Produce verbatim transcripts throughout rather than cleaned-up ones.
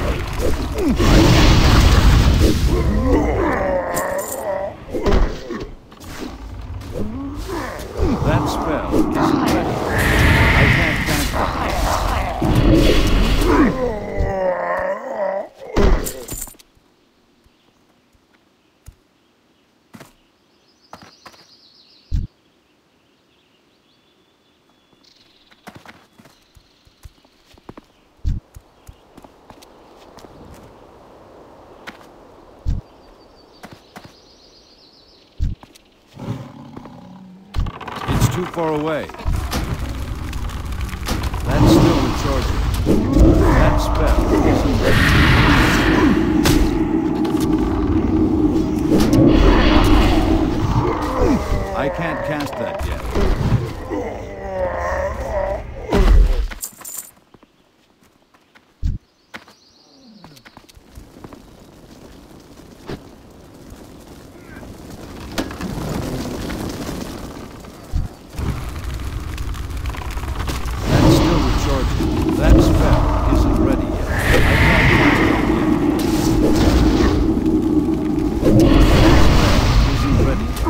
That spell isn't ready. I can't cast that. Too far away. That's still recharging. That spell isn't ready. I can't cast that yet. That spell isn't ready yet. I can't cast it yet. That spell isn't ready yet.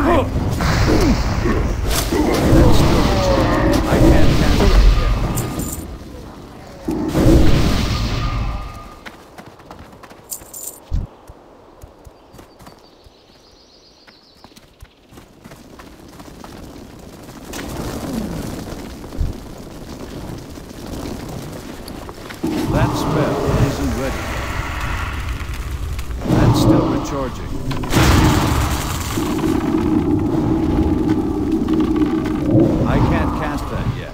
That's still recharging. I can't cast it yet. That spell isn't ready yet. That's still recharging. I can't cast that yet.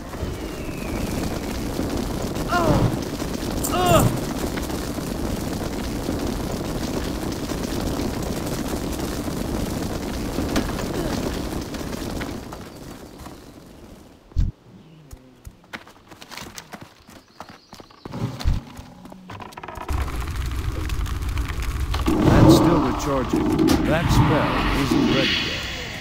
Uh, uh. Still recharging. That spell isn't ready yet.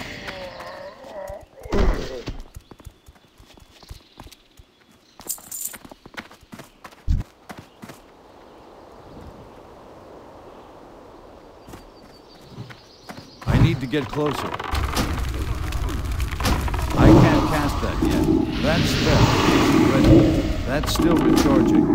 I need to get closer. I can't cast that yet. That spell isn't ready yet. That's still recharging.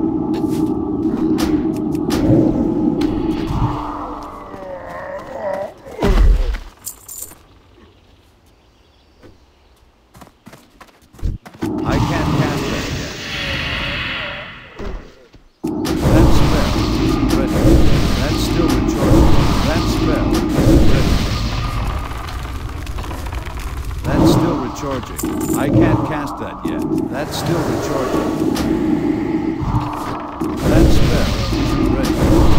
I can't cast that yet. That spell isn't ready. That's still recharging. That spell isn't ready. That's still recharging. I can't cast that yet. That's still recharging. That spell isn't ready.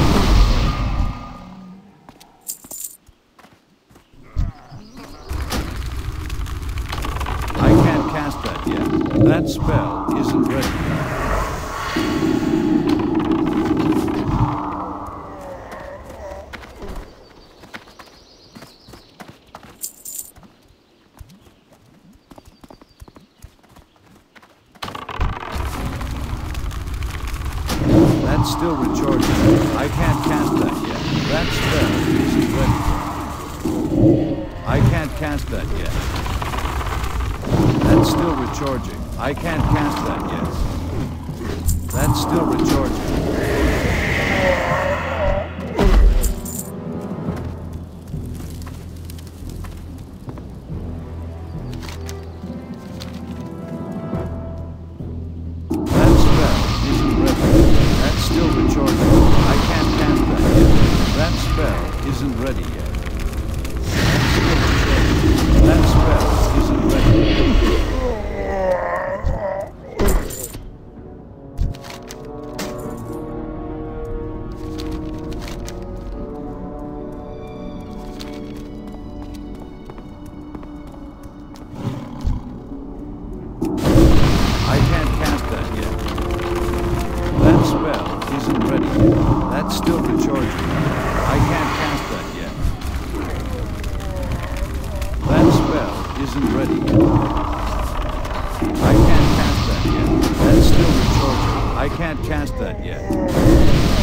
I can't cast that yet. That spell isn't ready. That's still recharging. I can't cast that yet. That spell isn't ready. I can't cast that yet. That's still recharging. I can't cast that yet. That's still recharging. That spell isn't ready. That's still recharging. I can't cast that yet. That spell isn't ready yet. That spell isn't ready. I can't cast that yet. That spell isn't ready yet. That's still recharging. I can't cast that yet. That spell isn't ready yet. I can't cast that yet. That's still recharging. I can't cast that yet.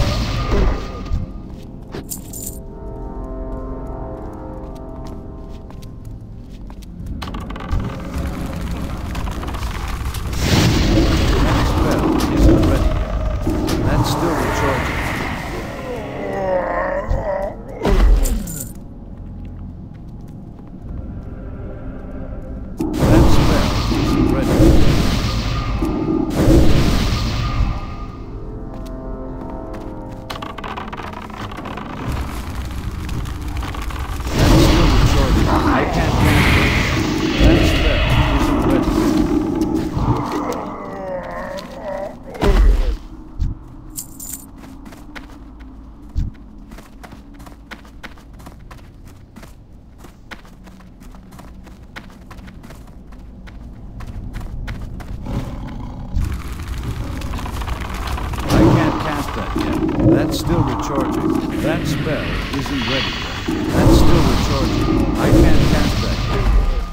That's still recharging. That spell isn't ready yet. That's still recharging. I can't cast that yet.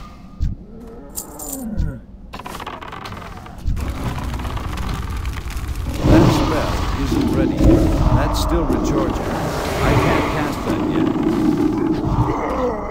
That spell isn't ready yet. That's still recharging. I can't cast that yet.